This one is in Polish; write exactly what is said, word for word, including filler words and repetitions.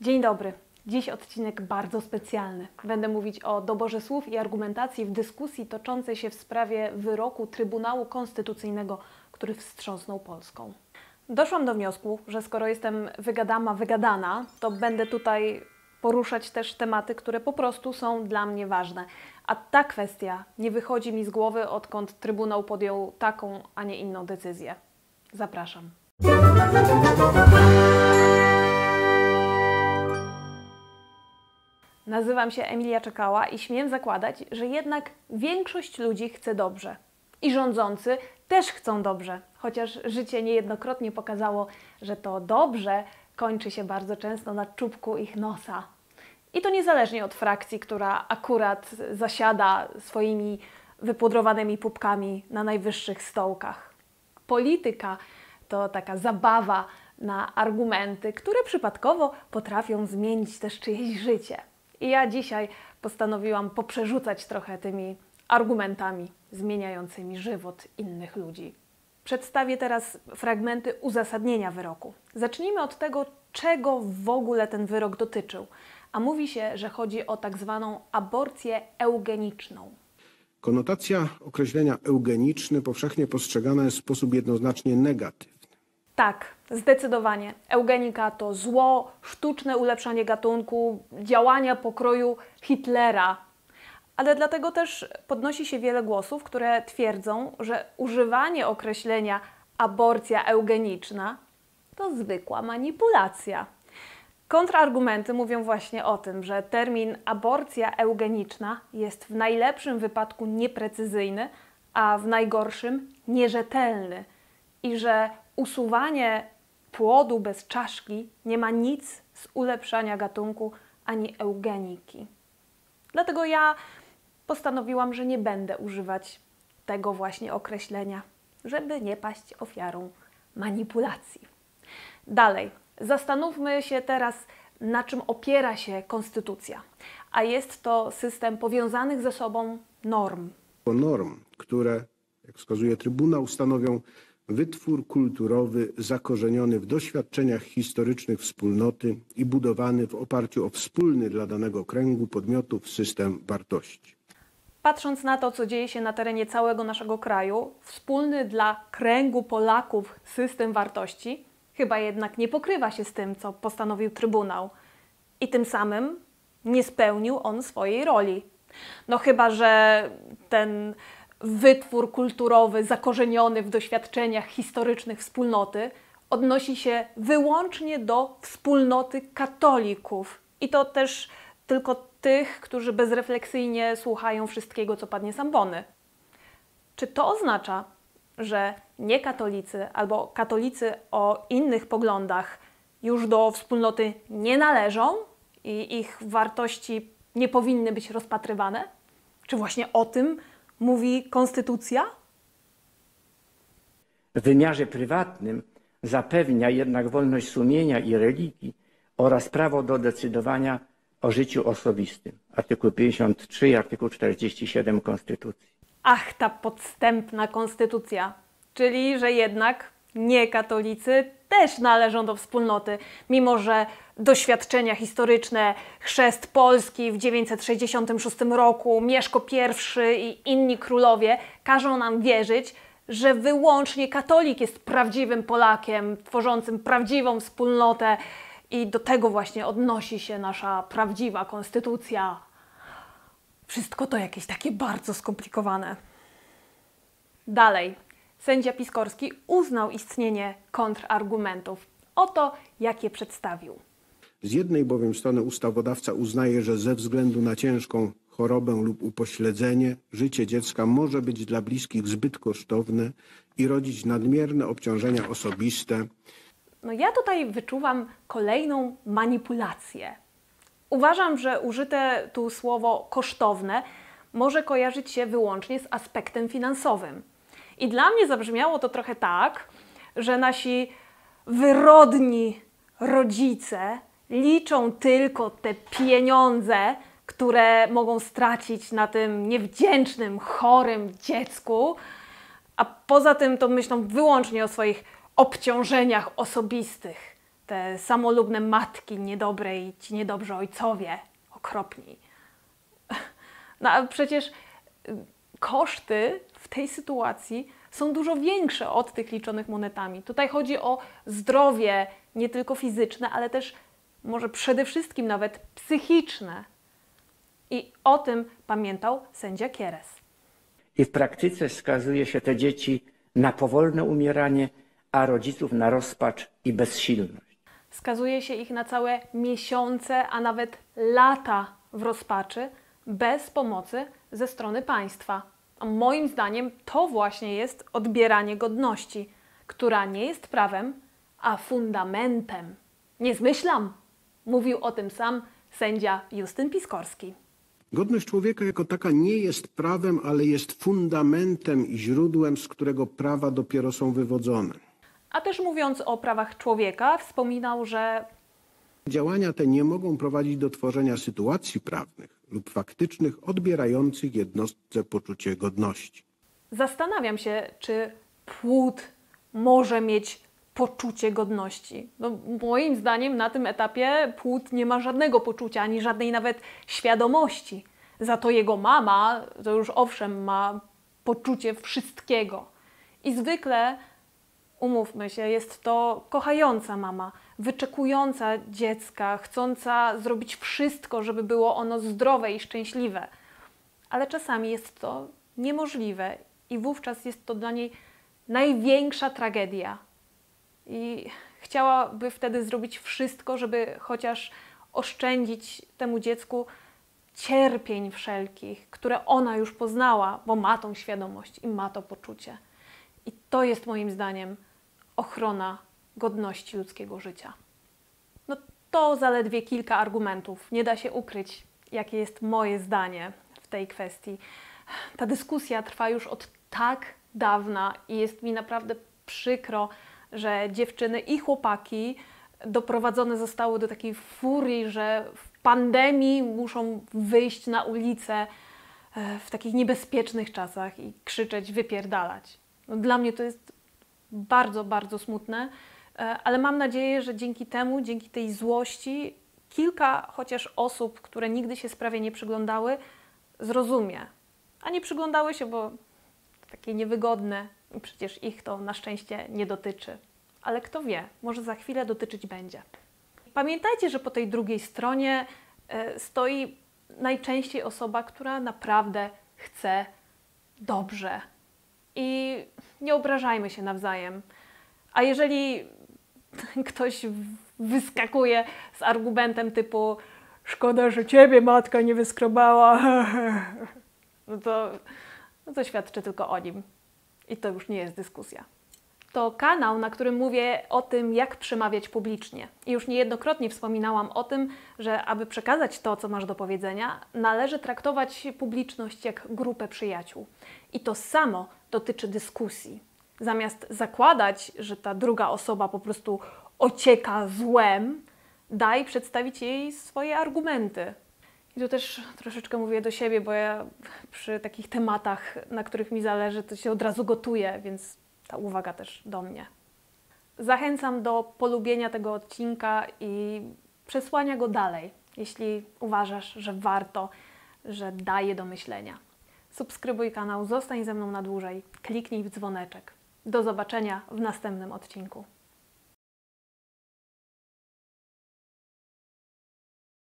Dzień dobry. Dziś odcinek bardzo specjalny. Będę mówić o doborze słów i argumentacji w dyskusji toczącej się w sprawie wyroku Trybunału Konstytucyjnego, który wstrząsnął Polską. Doszłam do wniosku, że skoro jestem wygadama, wygadana, to będę tutaj poruszać też tematy, które po prostu są dla mnie ważne. A ta kwestia nie wychodzi mi z głowy, odkąd Trybunał podjął taką, a nie inną decyzję. Zapraszam. Nazywam się Emilia Czekała i śmiem zakładać, że jednak większość ludzi chce dobrze. I rządzący też chcą dobrze, chociaż życie niejednokrotnie pokazało, że to dobrze kończy się bardzo często na czubku ich nosa. I to niezależnie od frakcji, która akurat zasiada swoimi wypudrowanymi pupkami na najwyższych stołkach. Polityka to taka zabawa na argumenty, które przypadkowo potrafią zmienić też czyjeś życie. I ja dzisiaj postanowiłam poprzerzucać trochę tymi argumentami zmieniającymi żywot innych ludzi. Przedstawię teraz fragmenty uzasadnienia wyroku. Zacznijmy od tego, czego w ogóle ten wyrok dotyczył. A mówi się, że chodzi o tak zwaną aborcję eugeniczną. Konotacja określenia eugeniczny powszechnie postrzegana jest w sposób jednoznacznie negatywny. Tak, zdecydowanie. Eugenika to zło, sztuczne ulepszanie gatunku, działania pokroju Hitlera. Ale dlatego też podnosi się wiele głosów, które twierdzą, że używanie określenia aborcja eugeniczna to zwykła manipulacja. Kontrargumenty mówią właśnie o tym, że termin aborcja eugeniczna jest w najlepszym wypadku nieprecyzyjny, a w najgorszym nierzetelny i że usuwanie płodu bez czaszki nie ma nic z ulepszania gatunku ani eugeniki. Dlatego ja postanowiłam, że nie będę używać tego właśnie określenia, żeby nie paść ofiarą manipulacji. Dalej, zastanówmy się teraz, na czym opiera się konstytucja, a jest to system powiązanych ze sobą norm. Norm, które, jak wskazuje Trybunał, stanowią wytwór kulturowy zakorzeniony w doświadczeniach historycznych wspólnoty i budowany w oparciu o wspólny dla danego kręgu podmiotów system wartości. Patrząc na to, co dzieje się na terenie całego naszego kraju, wspólny dla kręgu Polaków system wartości chyba jednak nie pokrywa się z tym, co postanowił Trybunał. I tym samym nie spełnił on swojej roli. No chyba że ten wytwór kulturowy zakorzeniony w doświadczeniach historycznych wspólnoty odnosi się wyłącznie do wspólnoty katolików. I to też tylko tych, którzy bezrefleksyjnie słuchają wszystkiego, co padnie z ambony. Czy to oznacza, że niekatolicy albo katolicy o innych poglądach już do wspólnoty nie należą i ich wartości nie powinny być rozpatrywane? Czy właśnie o tym mówi konstytucja? W wymiarze prywatnym zapewnia jednak wolność sumienia i religii oraz prawo do decydowania o życiu osobistym. Artykuł pięćdziesiąty trzeci i artykuł czterdziesty siódmy Konstytucji. Ach, ta podstępna konstytucja. Czyli, że jednak niekatolicy też należą do wspólnoty, mimo że doświadczenia historyczne, chrzest Polski w dziewięćset sześćdziesiątym szóstym roku, Mieszko pierwszy i inni królowie każą nam wierzyć, że wyłącznie katolik jest prawdziwym Polakiem, tworzącym prawdziwą wspólnotę i do tego właśnie odnosi się nasza prawdziwa konstytucja. Wszystko to jakieś takie bardzo skomplikowane. Dalej. Sędzia Piskorski uznał istnienie kontrargumentów. Oto, jak je przedstawił. Z jednej bowiem strony ustawodawca uznaje, że ze względu na ciężką chorobę lub upośledzenie życie dziecka może być dla bliskich zbyt kosztowne i rodzić nadmierne obciążenia osobiste. No ja tutaj wyczuwam kolejną manipulację. Uważam, że użyte tu słowo kosztowne może kojarzyć się wyłącznie z aspektem finansowym. I dla mnie zabrzmiało to trochę tak, że nasi wyrodni rodzice liczą tylko te pieniądze, które mogą stracić na tym niewdzięcznym, chorym dziecku, a poza tym to myślą wyłącznie o swoich obciążeniach osobistych. te samolubne matki niedobre i ci niedobrzy ojcowie, okropni. No a przecież koszty w tej sytuacji są dużo większe od tych liczonych monetami. Tutaj chodzi o zdrowie nie tylko fizyczne, ale też może przede wszystkim nawet psychiczne. I o tym pamiętał sędzia Kieres. I w praktyce skazuje się te dzieci na powolne umieranie, a rodziców na rozpacz i bezsilność. Skazuje się ich na całe miesiące, a nawet lata w rozpaczy, bez pomocy ze strony państwa. A moim zdaniem to właśnie jest odbieranie godności, która nie jest prawem, a fundamentem. Nie zmyślam. Mówił o tym sam sędzia Justyn Piskorski. Godność człowieka jako taka nie jest prawem, ale jest fundamentem i źródłem, z którego prawa dopiero są wywodzone. A też mówiąc o prawach człowieka, wspominał, że Działania te nie mogą prowadzić do tworzenia sytuacji prawnych lub faktycznych odbierających jednostce poczucie godności. zastanawiam się, czy płód może mieć poczucie godności. No, moim zdaniem na tym etapie płód nie ma żadnego poczucia, ani żadnej nawet świadomości. Za to jego mama, to już owszem, ma poczucie wszystkiego. I zwykle, umówmy się, jest to kochająca mama, wyczekująca dziecka, chcąca zrobić wszystko, żeby było ono zdrowe i szczęśliwe. Ale czasami jest to niemożliwe i wówczas jest to dla niej największa tragedia. I chciałaby wtedy zrobić wszystko, żeby chociaż oszczędzić temu dziecku cierpień wszelkich, które ona już poznała, bo ma tą świadomość i ma to poczucie. I to jest moim zdaniem ochrona godności ludzkiego życia. No to zaledwie kilka argumentów. Nie da się ukryć, jakie jest moje zdanie w tej kwestii. Ta dyskusja trwa już od tak dawna i jest mi naprawdę przykro, że dziewczyny i chłopaki doprowadzone zostały do takiej furii, że w pandemii muszą wyjść na ulicę w takich niebezpiecznych czasach i krzyczeć, wypierdalać. No, dla mnie to jest bardzo, bardzo smutne, ale mam nadzieję, że dzięki temu, dzięki tej złości kilka chociaż osób, które nigdy się sprawie nie przyglądały, zrozumie. A nie przyglądały się, bo takie niewygodne, przecież ich to na szczęście nie dotyczy. Ale kto wie, może za chwilę dotyczyć będzie. Pamiętajcie, że po tej drugiej stronie y, stoi najczęściej osoba, która naprawdę chce dobrze. I nie obrażajmy się nawzajem. A jeżeli ktoś wyskakuje z argumentem typu szkoda, że ciebie matka nie wyskrobała, no to, no to świadczy tylko o nim. I to już nie jest dyskusja. To kanał, na którym mówię o tym, jak przemawiać publicznie. I już niejednokrotnie wspominałam o tym, że aby przekazać to, co masz do powiedzenia, należy traktować publiczność jak grupę przyjaciół. I to samo dotyczy dyskusji. Zamiast zakładać, że ta druga osoba po prostu ocieka złem, daj przedstawić jej swoje argumenty. I tu też troszeczkę mówię do siebie, bo ja przy takich tematach, na których mi zależy, to się od razu gotuję, więc ta uwaga też do mnie. Zachęcam do polubienia tego odcinka i przesłania go dalej, jeśli uważasz, że warto, że daje do myślenia. Subskrybuj kanał, zostań ze mną na dłużej, kliknij w dzwoneczek. Do zobaczenia w następnym odcinku.